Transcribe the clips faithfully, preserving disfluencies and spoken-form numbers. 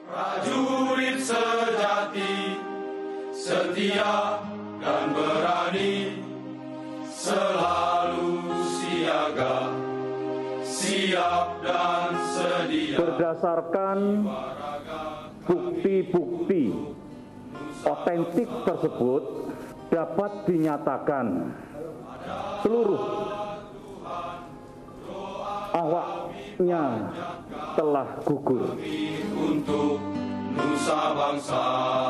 Prajurit sejati, setia dan berani, selalu siaga, siap dan sedia. Berdasarkan bukti-bukti otentik tersebut dapat dinyatakan seluruh awaknya telah gugur. Untuk nusa bangsa.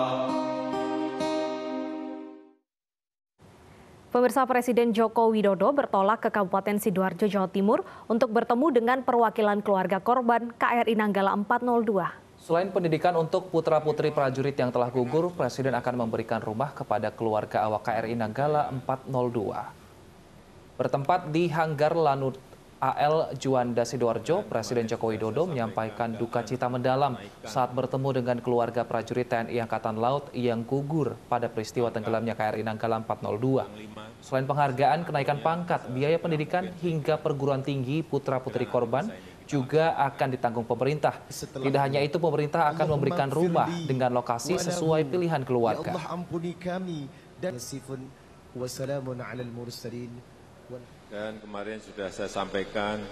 Pemirsa, Presiden Joko Widodo bertolak ke Kabupaten Sidoarjo, Jawa Timur untuk bertemu dengan perwakilan keluarga korban K R I Nanggala empat nol dua. Selain pendidikan untuk putra-putri prajurit yang telah gugur, Presiden akan memberikan rumah kepada keluarga awak K R I Nanggala empat nol dua. Bertempat di Hanggar Lanut A L Juanda Sidoarjo, Presiden Joko Widodo menyampaikan duka cita mendalam saat bertemu dengan keluarga prajurit T N I Angkatan Laut yang gugur pada peristiwa tenggelamnya K R I Nanggala empat nol dua. Selain penghargaan, kenaikan pangkat, biaya pendidikan hingga perguruan tinggi putra-putri korban juga akan ditanggung pemerintah. Tidak hanya itu, pemerintah akan memberikan rumah dengan lokasi sesuai pilihan keluarga. Allah ampuni kami dan wassalamun alal mursalin. Dan kemarin sudah saya sampaikan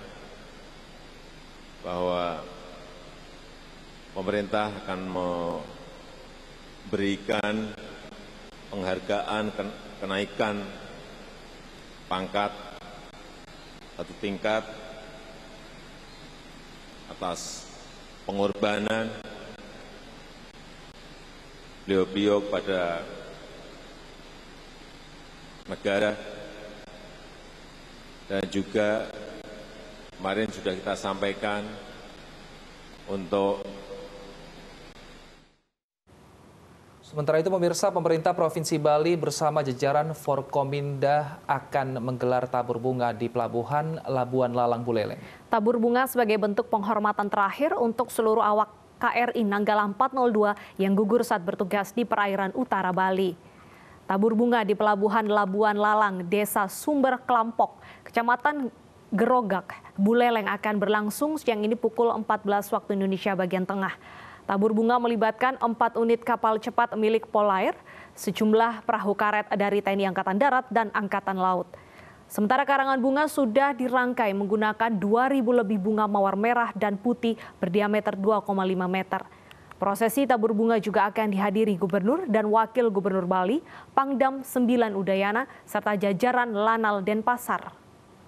bahwa pemerintah akan memberikan penghargaan kenaikan pangkat satu tingkat atas pengorbanan beliau-beliau kepada negara. Dan juga kemarin sudah kita sampaikan untuk Sementara itu, pemirsa, pemerintah Provinsi Bali bersama jajaran Forkominda akan menggelar tabur bunga di Pelabuhan Labuan Lalang Buleleng. Tabur bunga sebagai bentuk penghormatan terakhir untuk seluruh awak K R I Nanggala empat nol dua yang gugur saat bertugas di perairan utara Bali. Tabur bunga di Pelabuhan Labuan Lalang, Desa Sumber Kelampok, Kecamatan Gerogak, Buleleng akan berlangsung siang ini pukul empat belas waktu Indonesia bagian tengah. Tabur bunga melibatkan empat unit kapal cepat milik Polair, sejumlah perahu karet dari T N I Angkatan Darat dan Angkatan Laut. Sementara karangan bunga sudah dirangkai menggunakan dua ribu lebih bunga mawar merah dan putih berdiameter dua koma lima meter. Prosesi tabur bunga juga akan dihadiri Gubernur dan Wakil Gubernur Bali, Pangdam sembilan Udayana, serta jajaran Lanal Denpasar.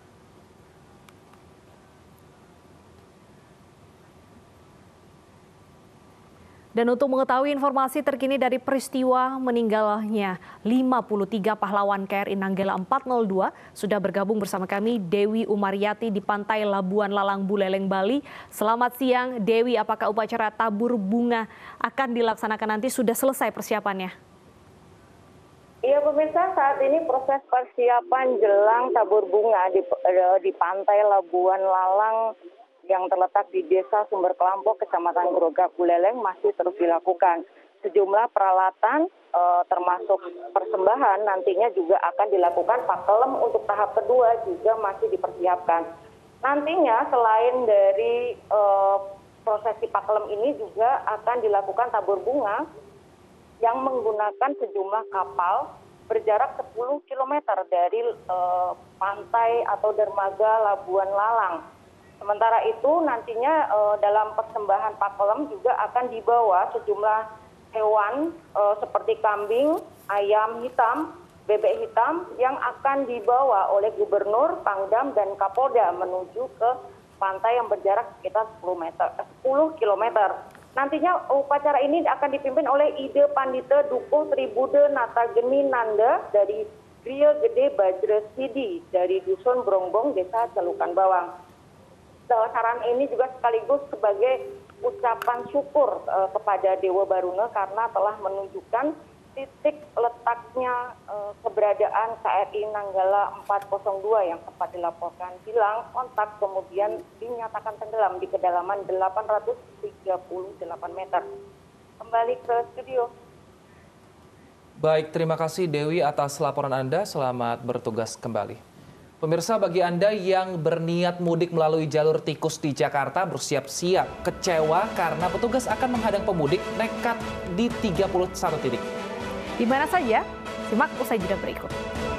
Dan untuk mengetahui informasi terkini dari peristiwa meninggalnya lima puluh tiga pahlawan K R I Nanggala empat nol dua, sudah bergabung bersama kami Dewi Umaryati di Pantai Labuan Lalang Buleleng, Bali. Selamat siang Dewi, apakah upacara tabur bunga akan dilaksanakan nanti sudah selesai persiapannya? Iya pemirsa, saat ini proses persiapan jelang tabur bunga di, di Pantai Labuan Lalang yang terletak di Desa Sumber Kelampok, Kecamatan Gerogak, Buleleng masih terus dilakukan. Sejumlah peralatan e, termasuk persembahan nantinya juga akan dilakukan. Pakelem untuk tahap kedua juga masih dipersiapkan. Nantinya selain dari e, prosesi pakelem ini juga akan dilakukan tabur bunga yang menggunakan sejumlah kapal berjarak sepuluh kilometer dari e, pantai atau dermaga Labuan Lalang. Sementara itu nantinya e, dalam persembahan pakelem juga akan dibawa sejumlah hewan e, seperti kambing, ayam hitam, bebek hitam yang akan dibawa oleh Gubernur, Pangdam, dan Kapolda menuju ke pantai yang berjarak sekitar sepuluh kilometer. Nantinya upacara ini akan dipimpin oleh Ide Pandita Dukuh Tribude Natageni Nanda dari Griya Gede Bajresidi dari Dusun Brongbong, Desa Celukan Bawang. Saran ini juga sekaligus sebagai ucapan syukur uh, kepada Dewa Baruna karena telah menunjukkan titik letaknya uh, keberadaan K R I Nanggala empat nol dua yang sempat dilaporkan hilang kontak kemudian dinyatakan tenggelam di kedalaman delapan ratus tiga puluh delapan meter. Kembali ke studio. Baik, terima kasih Dewi atas laporan Anda. Selamat bertugas kembali. Pemirsa, bagi Anda yang berniat mudik melalui jalur tikus di Jakarta, bersiap-siap kecewa karena petugas akan menghadang pemudik nekat di tiga puluh satu titik. Di mana saja? Simak usai jeda berikut.